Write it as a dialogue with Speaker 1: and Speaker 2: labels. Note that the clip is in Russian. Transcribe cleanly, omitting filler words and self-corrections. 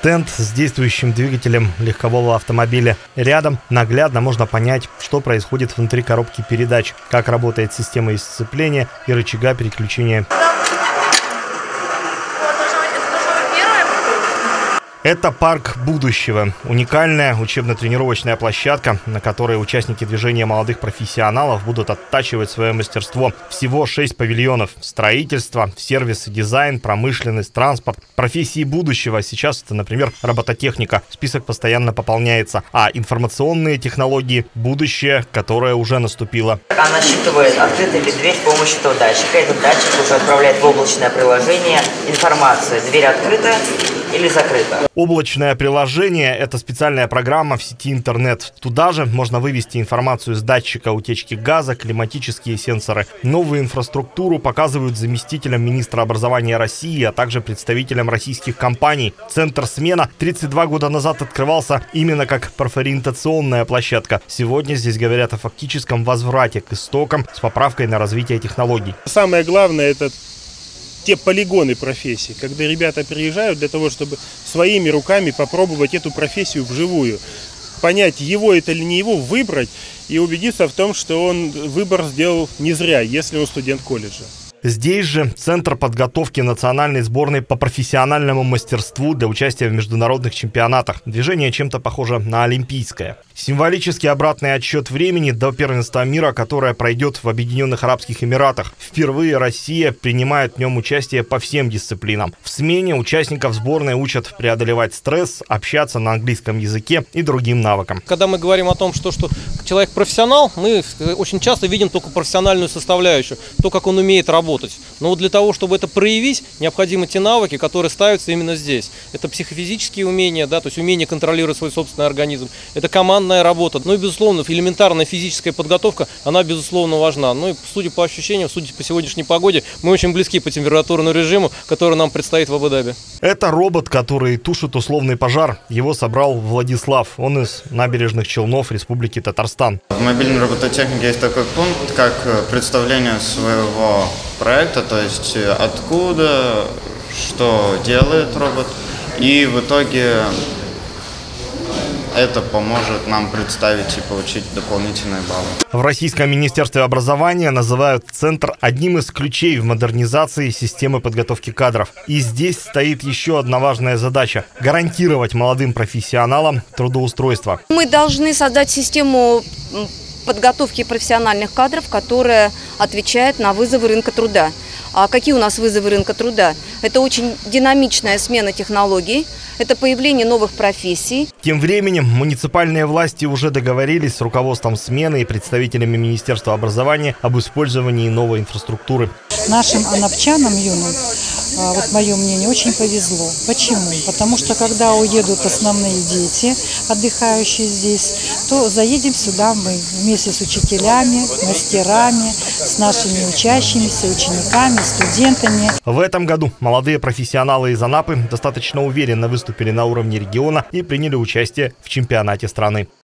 Speaker 1: Стенд с действующим двигателем легкового автомобиля. Рядом наглядно можно понять, что происходит внутри коробки передач, как работает система сцепления и рычага переключения. Это парк будущего. Уникальная учебно-тренировочная площадка, на которой участники движения молодых профессионалов будут оттачивать свое мастерство. Всего 6 павильонов. Строительство, сервис и дизайн, промышленность, транспорт. Профессии будущего. Сейчас это, например, робототехника. Список постоянно пополняется. А информационные технологии – будущее, которое уже наступило.
Speaker 2: Она считывает, открыта ли дверь с помощью этого датчика. Этот датчик уже отправляет в облачное приложение информацию. Дверь открыта или закрыта.
Speaker 1: Облачное приложение – это специальная программа в сети интернет. Туда же можно вывести информацию с датчика утечки газа, климатические сенсоры. Новую инфраструктуру показывают заместителям министра образования России, а также представителям российских компаний. Центр «Смена» 32 года назад открывался именно как профориентационная площадка. Сегодня здесь говорят о фактическом возврате к истокам с поправкой на развитие технологий.
Speaker 3: Самое главное – это те полигоны профессий, когда ребята приезжают для того, чтобы своими руками попробовать эту профессию вживую, понять, его это или не его, выбрать и убедиться в том, что он выбор сделал не зря, если он студент колледжа.
Speaker 1: Здесь же центр подготовки национальной сборной по профессиональному мастерству для участия в международных чемпионатах. Движение чем-то похоже на олимпийское. Символический обратный отсчет времени до первенства мира, которое пройдет в Объединенных Арабских Эмиратах. Впервые Россия принимает в нем участие по всем дисциплинам. В смене участников сборной учат преодолевать стресс, общаться на английском языке и другим навыкам.
Speaker 4: Когда мы говорим о том, что человек профессионал, мы очень часто видим только профессиональную составляющую, то, как он умеет работать. Но вот для того, чтобы это проявить, необходимы те навыки, которые ставятся именно здесь. Это психофизические умения, да, то есть умение контролировать свой собственный организм. Это командная работа. Ну и, безусловно, элементарная физическая подготовка, она, безусловно, важна. Ну и, судя по ощущениям, судя по сегодняшней погоде, мы очень близки по температурному режиму, который нам предстоит в Абу-Даби.
Speaker 1: Это робот, который тушит условный пожар. Его собрал Владислав. Он из Набережных Челнов Республики Татарстан.
Speaker 5: В мобильной робототехнике есть такой пункт, как представление своего проекта, то есть откуда, что делает робот, и в итоге это поможет нам представить и получить дополнительные баллы.
Speaker 1: В Российском министерстве образования называют центр одним из ключей в модернизации системы подготовки кадров. И здесь стоит еще одна важная задача – гарантировать молодым профессионалам трудоустройство.
Speaker 6: Мы должны создать систему подготовки профессиональных кадров, которая отвечает на вызовы рынка труда. А какие у нас вызовы рынка труда? Это очень динамичная смена технологий, это появление новых профессий.
Speaker 1: Тем временем муниципальные власти уже договорились с руководством смены и представителями Министерства образования об использовании новой инфраструктуры.
Speaker 7: Нашим анапчанам юным, вот мое мнение, очень повезло. Почему? Потому что когда уедут основные дети, отдыхающие здесь, то заедем сюда мы вместе с учителями, мастерами, с нашими учащимися, учениками, студентами.
Speaker 1: В этом году молодые профессионалы из Анапы достаточно уверенно выступили на уровне региона и приняли участие в чемпионате страны.